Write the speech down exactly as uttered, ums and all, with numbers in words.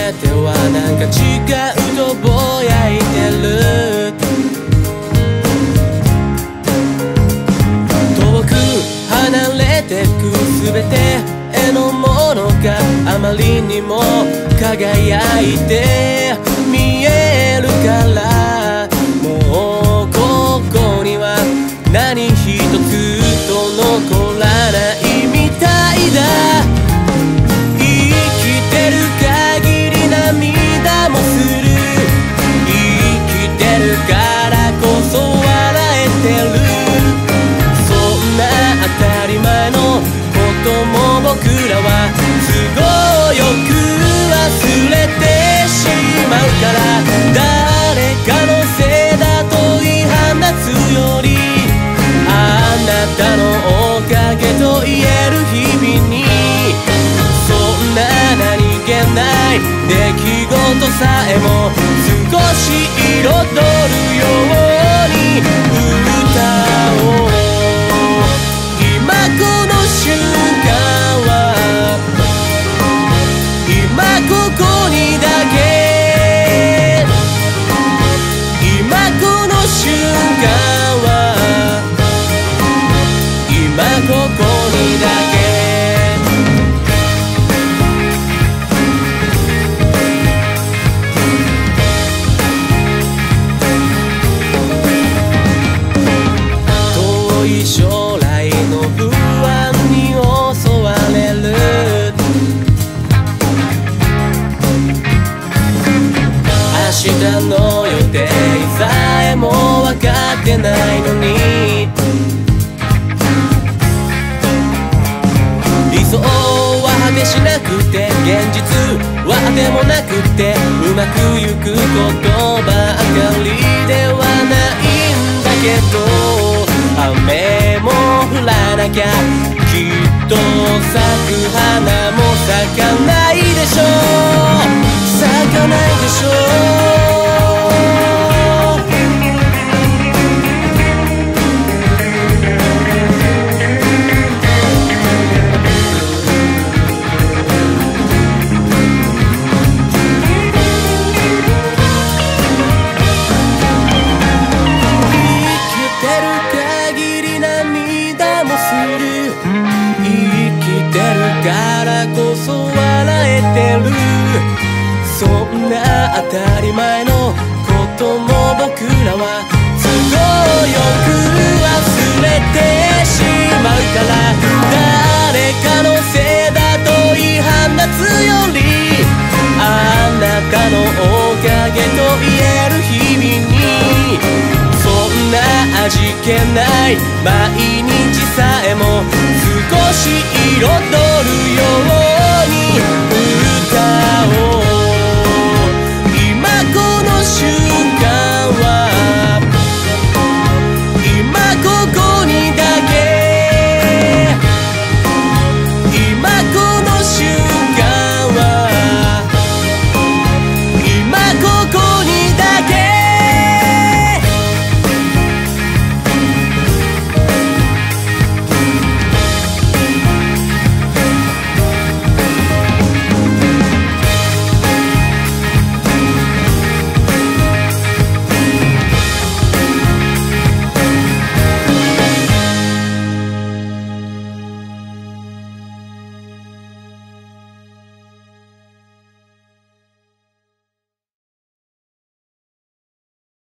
なたはなんか違うとぼやいてる。遠く離れてくすべてへのものがあまりにも輝いて見えるから、もうここには何一つと残らないみたいだ。生きてる限り涙もする。生きてるからこそ笑えてる。そんな当たり前のことも僕らは都合よく忘れてしまうから、誰かのせいだと言い放つより、あなたのおかげと言える日々に、そんな何気ない出来事さえも少し彩るように歌おう。今この瞬間は今ここにだけ、今この瞬間は今ここにだけ。遠い将来の不安に襲われる。明日の予定さえも分かってないのに、理想は果てしなくて現実は果てもなくて、うまくゆくことばかりではないんだけど、雨も降らなきゃきっと咲く花も咲かないでしょう。咲かないでしょう。からこそ笑えてる。そんな当たり前のことも僕らは都合よく忘れてしまうから、誰かのせいだと言い放つより、あなたのおかげと言える日々に、そんな味気ない毎日さえも少し彩る